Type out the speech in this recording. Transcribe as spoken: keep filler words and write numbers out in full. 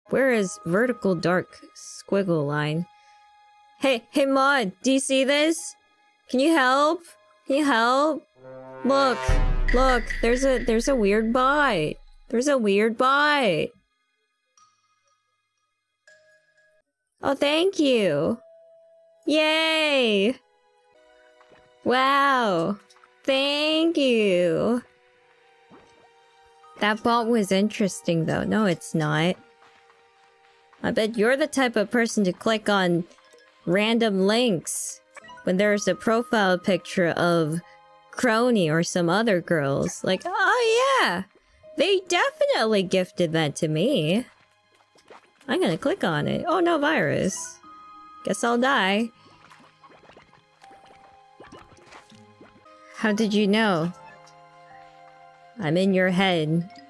Where is vertical dark squiggle line? Hey, hey mod, do you see this? Can you help? Can you help? Look, look, there's a there's a weird bite. There's a weird bite. Oh, thank you. Yay! Wow. Thank you. That bot was interesting though. No, it's not. I bet you're the type of person to click on random links when there's a profile picture of Kronii or some other girls. Like, oh yeah! They definitely gifted that to me. I'm gonna click on it. Oh, no virus. Guess I'll die. How did you know? I'm in your head.